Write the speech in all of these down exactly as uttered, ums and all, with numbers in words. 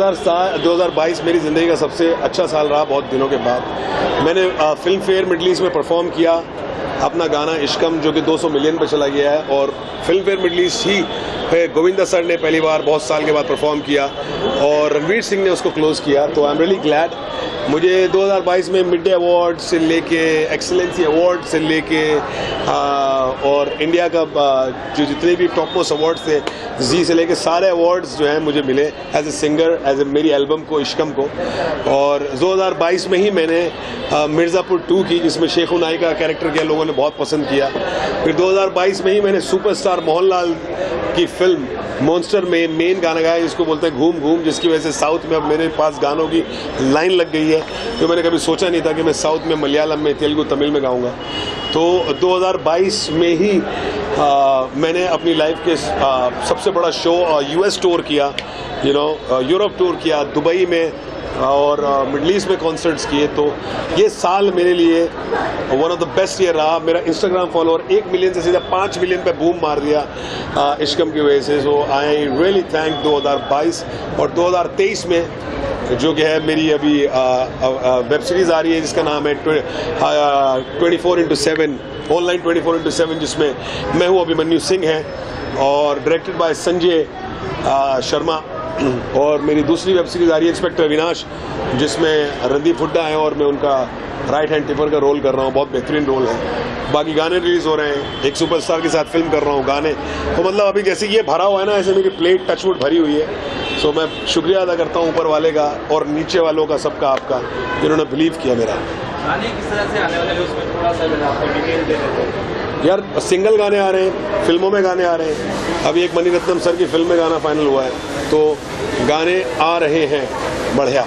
हज़ार बाईस मेरी ज़िंदगी का सबसे अच्छा साल रहा बहुत दिनों के बाद। मैंने फिल्म फेयर मिडल ईस्ट में परफॉर्म किया अपना गाना इश्कम, जो कि दो सौ मिलियन पे चला गया है, और फिल्म फेयर मिडल ईस्ट ही पे गोविंदा सर ने पहली बार बहुत साल के बाद परफॉर्म किया और रणवीर सिंह ने उसको क्लोज किया। तो आई एम रियली ग्लैड। मुझे दो हज़ार बाईस में मिड डे अवार्ड से लेके एक्सीलेंसी अवार्ड से लेके और इंडिया का जो जितने भी टॉप मोस्ट अवार्ड्स थे, जी से लेके सारे अवार्ड्स जो हैं मुझे मिले as a singer, as a मेरी एल्बम को इश्कम को। और दो हज़ार बाईस में ही मैंने मिर्ज़ापुर टू की, जिसमें शेख उनाई का कैरेक्टर किया, लोगों ने बहुत पसंद किया। फिर दो हज़ार बाईस में ही मैंने सुपरस्टार मोहनलाल की फिल्म मॉन्स्टर में मेन गाना गाया, जिसको बोलते हैं घूम घूम, जिसकी वजह से साउथ में अब मेरे पास गानों की लाइन लग गई है, जो मैंने कभी सोचा नहीं था कि मैं साउथ में, मलयालम में, तेलुगु, तमिल में गाऊंगा। तो दो हज़ार बाईस में ही आ, मैंने अपनी लाइफ के आ, सबसे बड़ा शो यूएस टूर किया, यू नो यूरोप टूर किया, दुबई में और मिडल ईस्ट में कॉन्सर्ट्स किए। तो ये साल मेरे लिए one of the best year रहा। मेरा इंस्टाग्राम फॉलोअर एक मिलियन से सीधा पाँच मिलियन पे बूम मार दिया इश्कम की वजह से। सो आई रियली थैंक दो हज़ार बाईस। और दो हज़ार तेईस में जो कि है मेरी अभी वेब सीरीज़ आ रही है, जिसका नाम है twenty four into seven online twenty four into seven, जिसमें मैं हूँ अभिमन्यु सिंह है और डायरेक्टेड बाय संजय शर्मा। और मेरी दूसरी वेब सीरीज़ आ रही है इंस्पेक्टर अविनाश, जिसमें रणदीप हुड्डा है और मैं उनका राइट हैंड टिपर का रोल कर रहा हूँ। बहुत बेहतरीन रोल है। बाकी गाने रिलीज़ हो रहे हैं, एक सुपरस्टार के साथ फिल्म कर रहा हूँ गाने। तो मतलब अभी जैसे ये भरा हुआ है ना, ऐसे मेरी प्लेट टचवुड भरी हुई है। सो मैं शुक्रिया अदा करता हूँ ऊपर वाले का और नीचे वालों का, सबका, आपका, जिन्होंने बिलीव किया मेरा। गाने किस तरह से आने वाले, उसमें थोड़ा सा आपको डिटेल दे देते हैं। यार सिंगल गाने आ रहे हैं, फिल्मों में गाने आ रहे हैं। अभी एक मणिरत्नम सर की फिल्म में गाना फाइनल हुआ है, तो गाने आ रहे हैं बढ़िया।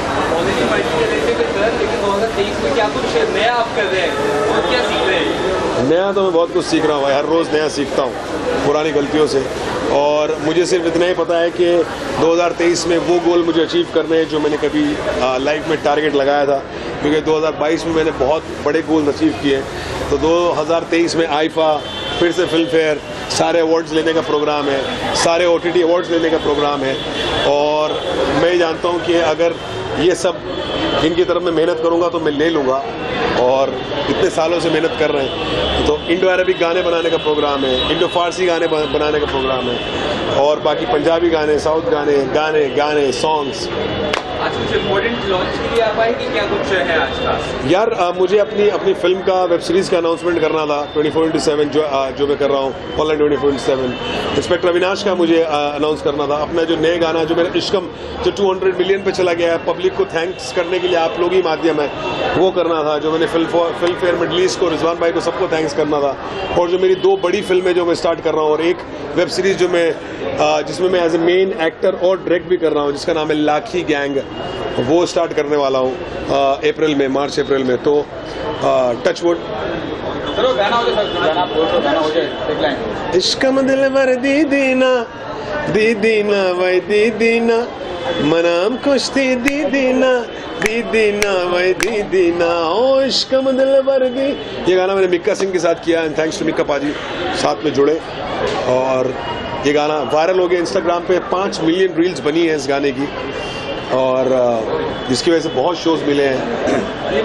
नया तो मैं बहुत कुछ सीख रहा हूँ, हर रोज़ नया सीखता हूँ पुरानी गलतियों से। और मुझे सिर्फ इतना ही पता है कि दो हज़ार तेईस में वो गोल मुझे अचीव करने हैं जो मैंने कभी लाइफ में टारगेट लगाया था, क्योंकि दो हज़ार बाईस में मैंने बहुत बड़े गोल अचीव किए। तो दो हज़ार तेईस में आईफा, फिर से फिल्म फेयर, सारे अवार्ड्स लेने का प्रोग्राम है, सारे ओटीटी अवार्ड्स लेने का प्रोग्राम है। और मैं जानता हूँ कि अगर ये सब इनकी तरफ मैं मेहनत करूँगा तो मैं ले लूँगा, और इतने सालों से मेहनत कर रहे हैं। तो इंडो अरबिक गाने बनाने का प्रोग्राम है, इंडो फारसी गाने बनाने का प्रोग्राम है, और बाकी पंजाबी गाने, साउथ गाने, गाने गाने सॉन्ग्स। आज कुछ इम्पोर्टेंट लॉन्च के लिए आ पाए कि क्या कुछ है आज का? यार आ, मुझे अपनी अपनी फिल्म का, वेब सीरीज़ का अनाउंसमेंट करना था ट्वेंटी फोर इंटू सेवन, जो आ, जो मैं कर रहा हूँ online twenty four into seven. Inspector Avinash का मुझे अनाउंस करना था, अपना जो नए गाना, जो मेरा इश्कम जो दो सौ मिलियन पे चला गया है, पब्लिक को थैंक्स करने के लिए आप लोग ही माध्यम है, वो करना था। जो मैंने film Filmfare Middle East को, रिजवान भाई को, सबको थैंक्स करना था। और जो मेरी दो बड़ी फिल्में जो मैं स्टार्ट कर रहा हूँ, और एक वेब सीरीज़ जो मैं जिसमें मैं एज ए मेन एक्टर और डायरेक्ट भी कर रहा हूँ, जिसका नाम है लाखी गैंग, वो स्टार्ट करने वाला हूँ अप्रैल में, मार्च अप्रैल में। तो टच वुड। इश्कम दिल वर दी दीना दी दीना वै दी दीना मनाम कुश्ती दी दीना दी दीना वै दी दीना ओ इश्कम दिल वर दी। ये गाना मैंने मिक्का सिंह के साथ किया, एंड थैंक्स टू मिक्का पाजी, साथ में जुड़े। और ये गाना वायरल हो गया इंस्टाग्राम पे, पाँच मिलियन रील्स बनी है इस गाने की, और जिसकी वजह से बहुत शोज मिले हैं।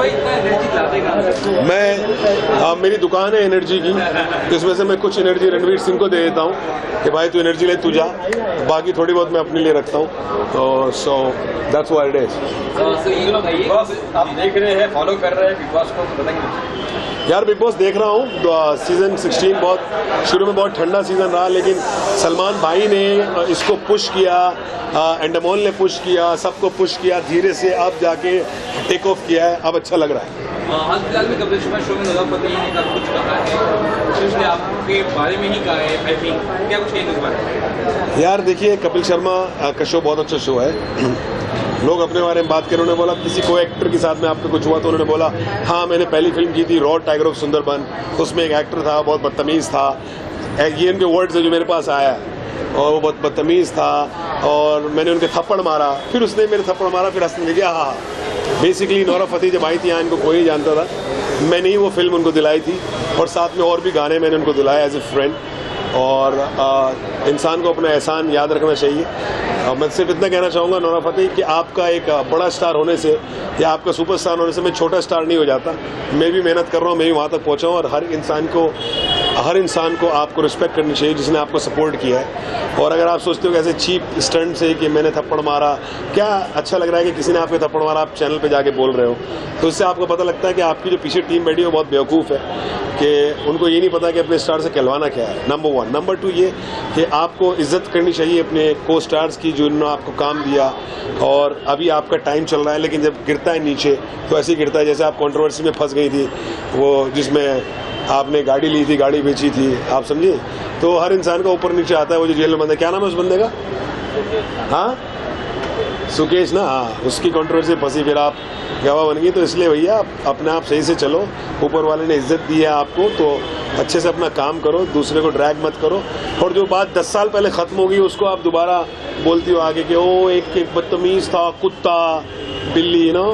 मैं आ, मेरी दुकान है एनर्जी की, जिसमें से मैं कुछ एनर्जी रणवीर सिंह को दे देता हूँ कि भाई तू एनर्जी ले, तू जा, बाकी थोड़ी बहुत मैं अपने लिए रखता हूँ। तो so that's what it is. आप देख रहे हैं, फॉलो कर रहे हैं बिग बॉस को, बताएंगे? यार बिग बॉस देख रहा हूँ, सीज़न सोलह बहुत शुरू में बहुत ठंडा सीज़न रहा, लेकिन सलमान भाई ने इसको पुश किया, एंडमोल ने पुश किया, सबको पुश किया, धीरे से अब जाके टेक ऑफ किया है, अब अच्छा लग रहा है। हाल फिलहाल में कपिल शर्मा शो में नदाफत ने कुछ कहा है, उसने आपके बारे में ही कहा है, आई थिंक, क्या कुछ कहेंगे इस बारे में? यार देखिए, कपिल शर्मा का शो बहुत अच्छा शो है। लोग अपने बारे में बात करें, उन्होंने बोला किसी को एक्टर के साथ में आपका कुछ हुआ, तो उन्होंने बोला हाँ मैंने पहली फिल्म की थी रॉ टाइगर ऑफ सुंदरबन, उसमें एक एक्टर था बहुत बदतमीज़ था, ये इनके वर्ड्स है जो मेरे पास आया, और वो बहुत बदतमीज़ था और मैंने उनके थप्पड़ मारा, फिर उसने मेरे थप्पड़ मारा, फिर हंसने लगे। हाँ हाँ बेसिकली नौरा फतेही जब आई थी यहाँ, इनको कोई नहीं जानता था, मैंने ही वो फिल्म उनको दिलाई थी, और साथ में और भी गाने मैंने उनको दिलाए एज ए फ्रेंड। और आ, इंसान को अपना एहसान याद रखना चाहिए। आ, मैं सिर्फ इतना कहना चाहूँगा नोरा फतेही कि आपका एक बड़ा स्टार होने से या आपका सुपरस्टार होने से मैं छोटा स्टार नहीं हो जाता। मैं भी मेहनत कर रहा हूँ, मैं भी वहाँ तक पहुँचा हूँ और हर इंसान को हर इंसान को आपको रिस्पेक्ट करनी चाहिए जिसने आपको सपोर्ट किया है। और अगर आप सोचते हो कि ऐसे चीप स्टंट से कि मैंने थप्पड़ मारा, क्या अच्छा लग रहा है कि किसी ने आपके थप्पड़ मारा, आप चैनल पे जाके बोल रहे हो, तो इससे आपको पता लगता है कि आपकी जो पीछे टीम बैठी है वो बहुत बेवकूफ़ है कि उनको ये नहीं पता कि अपने स्टार से कहलवाना क्या है। Number one. नंबर टू ये कि आपको इज्जत करनी चाहिए अपने को स्टार्स की जिन्होंने आपको काम दिया। और अभी आपका टाइम चल रहा है, लेकिन जब गिरता है नीचे तो ऐसे ही गिरता है जैसे आप कंट्रोवर्सी में फंस गई थी, वो जिसमें आपने गाड़ी ली थी, गाड़ी बेची थी, आप समझे। तो हर इंसान का ऊपर नीचे आता है। वो जो जेल में बंद है, क्या नाम है उस बंदे का? हाँ, सुकेश ना, हाँ, उसकी कंट्रोवर्सी फंसी, फिर आप गवाह बन गई। तो इसलिए भैया अपने आप सही से चलो, ऊपर वाले ने इज्जत दी है आपको तो अच्छे से अपना काम करो, दूसरे को ड्रैग मत करो। और जो बात दस साल पहले खत्म होगी उसको आप दोबारा बोलती हो आगे कि ओ एक एक बदतमीज था, कुत्ता, बिल्ली, नो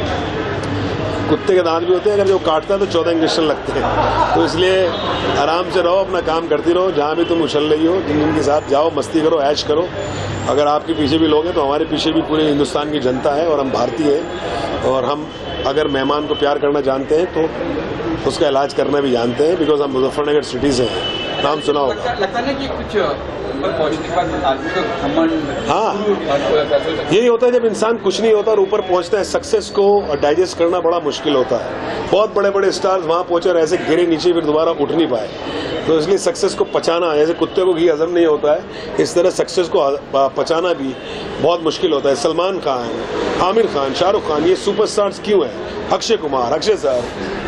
कुत्ते के दांत भी होते हैं, अगर जो काटता है तो चौदह इंजेक्शन लगते हैं। तो इसलिए आराम से रहो, अपना काम करती रहो, जहाँ भी तुम उछल रही हो जिनके साथ जाओ, मस्ती करो, ऐश करो। अगर आपके पीछे भी लोग हैं तो हमारे पीछे भी पूरे हिंदुस्तान की जनता है और हम भारतीय हैं। और हम अगर मेहमान को प्यार करना जानते हैं तो उसका इलाज करना भी जानते हैं, बिकॉज हम मुजफ्फरनगर सिटी से हैं। नाम सुना होगा। लगता नहीं कि कुछ ऊपर पहुंचने के बाद आदमी को घमंड, हाँ, यही होता है जब इंसान कुछ नहीं होता और ऊपर पहुंचता है। सक्सेस को डाइजेस्ट करना बड़ा मुश्किल होता है। बहुत बड़े बड़े स्टार्स वहां पहुंचे और ऐसे गिरे नीचे, फिर दोबारा उठ नहीं पाए। तो इसलिए सक्सेस को पचाना, जैसे कुत्ते को घी हजम नहीं होता है, इस तरह सक्सेस को पचाना भी बहुत मुश्किल होता है। सलमान खान, आमिर खान, शाहरुख खान, ये सुपरस्टार्स क्यों हैं? अक्षय कुमार, अक्षय सर,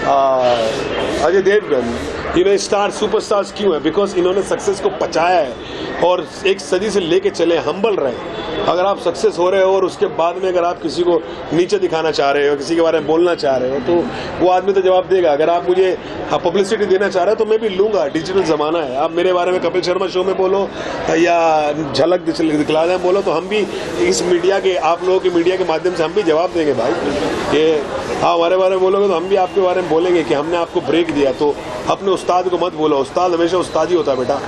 अजय देवगन, ये स्टार सुपरस्टार्स क्यों है? बिकॉज इन्होंने सक्सेस को पचाया है और एक सदी से लेके चले, हम्बल रहे। अगर आप सक्सेस हो रहे हो और उसके बाद में अगर आप किसी को नीचे दिखाना चाह रहे हो, किसी के बारे में बोलना चाह रहे हो, तो वो आदमी तो जवाब देगा। अगर आप मुझे पब्लिसिटी देना चाह रहे हो तो मैं भी लूंगा, डिजिटल जमाना है। आप मेरे बारे में कपिल शर्मा शो में बोलो या झलक दिखला दें बोलो, तो हम भी इस मीडिया के, आप लोगों के मीडिया के माध्यम से हम भी जवाब देंगे भाई। ये हाँ, हमारे बारे में बोलोगे तो हम भी आपके बारे में बोलेंगे कि हमने आपको ब्रेक दिया। तो अपने उस्ताद को मत बोलो, उस्ताद हमेशा उस्ताद ही होता है बेटा।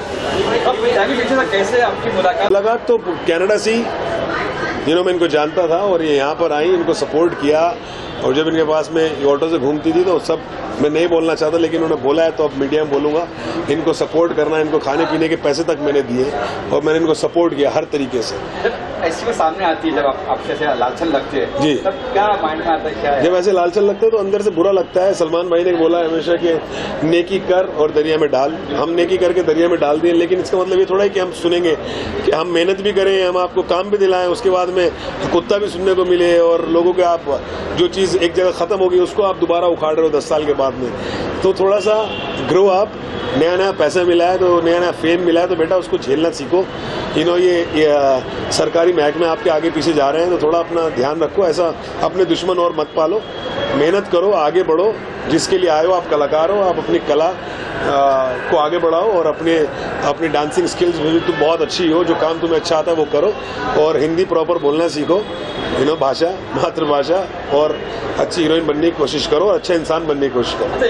कैसे आपकी मुलाकात? मुलाकात तो कनाडा से ही, मैं इनको जानता था और ये यहाँ पर आई, इनको सपोर्ट किया। और जब इनके पास में ऑटो से घूमती थी तो सब, मैं नहीं बोलना चाहता लेकिन उन्होंने बोला है तो अब मीडिया में बोलूंगा। इनको सपोर्ट करना, इनको खाने पीने के पैसे तक मैंने दिए और मैंने इनको सपोर्ट किया हर तरीके से। ऐसी में सामने आती है जब आप आपसे लालचन लगते हैं जी, तब क्या माइंड में आता है? क्या है? जब ऐसे लालचन लगते हैं तो अंदर से बुरा लगता है। सलमान भाई ने बोला है हमेशा कि नेकी कर और दरिया में डाल। हम नेकी करके दरिया में डाल दिए, लेकिन इसका मतलब ये थोड़ा है कि हम सुनेंगे कि हम मेहनत भी करें, हम आपको काम भी दिलाएं, उसके बाद में कुत्ता भी सुनने को मिले और लोगों के आप जो चीज़ एक जगह खत्म होगी उसको आप दोबारा उखाड़ रहे हो दस साल के बाद में। तो थोड़ा सा ग्रो अप, नया नया पैसा मिला है तो नया नया फेम मिला है तो बेटा उसको झेलना सीखो। यू नो ये, ये सरकारी महकमे आपके आगे पीछे जा रहे हैं तो थोड़ा अपना ध्यान रखो। ऐसा अपने दुश्मन और मत पालो, मेहनत करो, आगे बढ़ो। जिसके लिए आए हो आप कलाकार हो, आप अपनी कला आ, को आगे बढ़ाओ और अपने अपनी डांसिंग स्किल्स में भी तुम बहुत अच्छी हो, जो काम तुम्हें अच्छा आता है वो करो। और हिंदी प्रॉपर बोलना सीखो, यू नो भाषा, मातृभाषा, और अच्छी हीरोइन बनने की कोशिश करो और अच्छा इंसान बनने की कोशिश करो।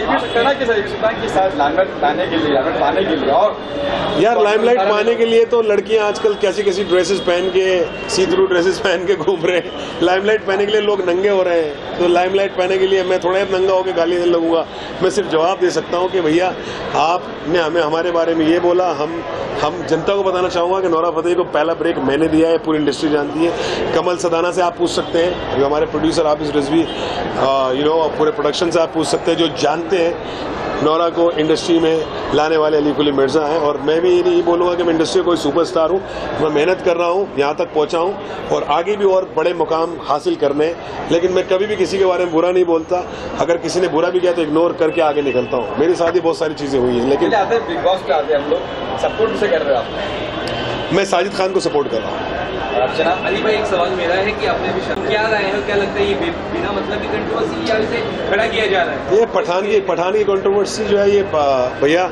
यार लाइमलाइट पाने के लिए तो लड़कियां आजकल कैसी कैसी ड्रेसेस पहन के, सी थ्रू ड्रेसेस पहन के घूम रहे हैं। लाइमलाइट पाने के लिए लोग नंगे हो रहे हैं, तो लाइमलाइट पाने के लिए मैं थोड़ा नंगा होकर गाली देने लगूंगा। मैं सिर्फ जवाब दे सकता हूं कि भैया आपने हमें हमारे बारे में ये बोला, हम हम जनता को बताना चाहूंगा कि नोरा फतेही को पहला ब्रेक मैंने दिया है, पूरी इंडस्ट्री जानती है। कमल सदाना से आप पूछ सकते हैं, जो हमारे producer Abis Rizvi, you know पूरे प्रोडक्शन से आप पूछ सकते हैं, जो जानते हैं नोरा को इंडस्ट्री में लाने वाले अली कुली मिर्जा हैं। और मैं भी ये नहीं बोलूँगा कि मैं इंडस्ट्री में कोई सुपरस्टार हूँ, मैं मेहनत कर रहा हूँ, यहाँ तक पहुँचा हूँ और आगे भी और बड़े मुकाम हासिल करने। लेकिन मैं कभी भी किसी के बारे में बुरा नहीं बोलता। अगर किसी ने बुरा भी किया तो इग्नोर करके आगे निकलता हूँ। मेरे साथ ही बहुत सारी चीज़ें हुई हैं, लेकिन बिग बॉस पे आते हैं हम लोग, सपोर्ट से कर रहे हो आप? मैं साजिद खान को सपोर्ट कर रहा हूँ। अर्चना, अली भाई एक सवाल मेरा है कि आपने अभी क्या राय है, क्या लगता है ये बिना मतलब की कंट्रोवर्सी या इसे खड़ा किया जा रहा है? ये पठान की पठान की कंट्रोवर्सी जो है ये भैया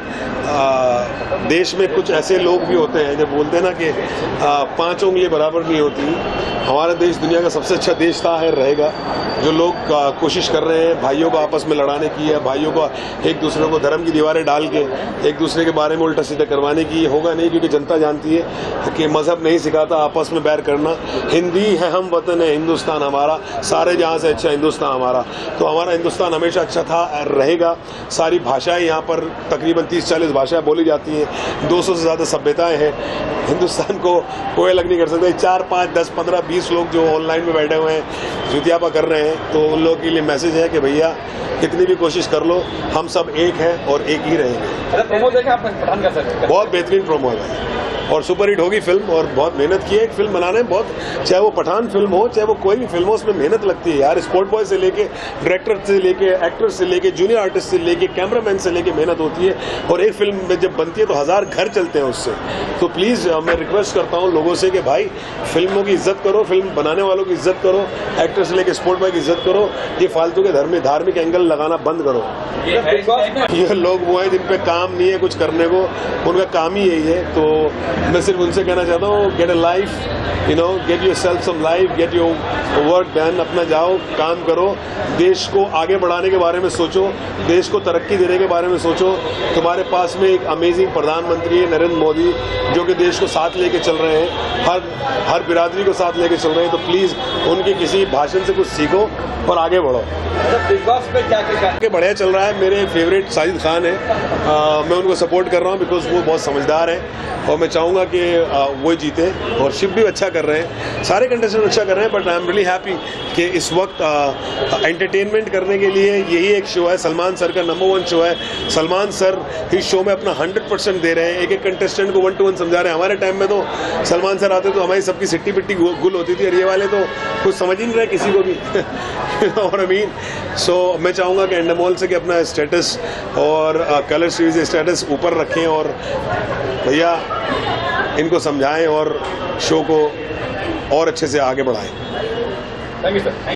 देश में कुछ ऐसे लोग भी होते हैं जो बोलते हैं ना कि पांच उंगली बराबर नहीं होती। हमारा देश दुनिया का सबसे अच्छा देश था, है, रहेगा। जो लोग कोशिश कर रहे हैं भाइयों को आपस में लड़ाने की है, भाइयों को एक दूसरे को धर्म की दीवारें डाल के एक दूसरे के बारे में उल्टा सीधा करवाने की, होगा नहीं, क्योंकि जनता जानती है कि मजहब नहीं सिखाता आपस में बैर करना। हिंदी है हम वतन है हिंदुस्तान हमारा, सारे जहाँ से अच्छा हिंदुस्तान हमारा। तो हमारा हिंदुस्तान हमेशा अच्छा था, रहेगा। सारी भाषाएं यहाँ पर तकरीबन तीस चालीस भाषाएं बोली जाती हैं, दो सौ से ज़्यादा सभ्यताएं हैं। हिंदुस्तान को कोई अलग नहीं कर सकता। चार पाँच दस पंद्रह बीस लोग जो ऑनलाइन में बैठे हुए हैं जुतियापा कर रहे हैं, तो उन लोगों के लिए मैसेज है कि भैया कितनी भी कोशिश कर लो, हम सब एक हैं और एक ही रहेंगे। प्रोमो देखा आपने पठान का सर? बहुत बेहतरीन प्रोमो है और सुपर हिट होगी फिल्म, और बहुत मेहनत की है एक फिल्म बनाने में। बहुत, चाहे वो पठान फिल्म हो चाहे वो कोई भी फिल्म हो, उसमें मेहनत लगती है यार। स्पोर्ट बॉय से लेके डायरेक्टर से लेके एक्टर से लेके जूनियर आर्टिस्ट से लेके कैमरामैन से लेके मेहनत होती है। और एक फिल्म में जब बनती है तो हजार घर चलते हैं उससे। तो प्लीज मैं रिक्वेस्ट करता हूँ लोगों से कि भाई फिल्मों की इज्जत करो, फिल्म बनाने वालों की इज्जत करो, एक्टर से लेके स्पोर्ट बॉय की इज्जत करो। ये फालतू के धर्म धार्मिक एंगल लगाना बंद करो। ये लोग वो है जिन पे काम नहीं है कुछ करने को, उनका काम ही यही है। तो मैं सिर्फ उनसे कहना चाहता हूँ, get a life, you know, get yourself some life, get your work done. अपना जाओ, काम करो, देश को आगे बढ़ाने के बारे में सोचो, देश को तरक्की देने के बारे में सोचो। तुम्हारे पास में एक अमेजिंग प्रधानमंत्री है नरेंद्र मोदी, जो कि देश को साथ लेके चल रहे हैं, हर हर बिरादरी को साथ लेके चल रहे हैं। तो प्लीज उनके किसी भाषण से कुछ सीखो और आगे बढ़ो। बिग बॉस पे क्या क्या बढ़िया चल रहा है। मेरे फेवरेट साजिद खान है, आ, मैं उनको सपोर्ट कर रहा हूँ बिकॉज वो बहुत समझदार है और मैं चाहूँगा कि आ, वो जीते। और शिव भी अच्छा कर रहे हैं, सारे कंटेस्टेंट अच्छा कर रहे हैं। But I am really happy कि इस वक्त एंटरटेनमेंट करने के लिए यही एक शो है, सलमान सर का नंबर वन शो है। सलमान सर इस शो में अपना हंड्रेड परसेंट दे रहे हैं, एक एक कंटेस्टेंट को वन टू वन समझा रहे हैं। हमारे टाइम में तो सलमान सर आते तो हमारी सबकी सिट्टी पिट्टी गुल होती थी, और ये वाले तो कुछ समझ ही नहीं रहे किसी को भी। और आई मीन सो मैं चाहूँगा कि एंडमोल से कि अपना स्टेटस और कलर सीरीज स्टेटस ऊपर रखें और भैया इनको समझाएं और शो को और अच्छे से आगे बढ़ाएं। Thank you sir.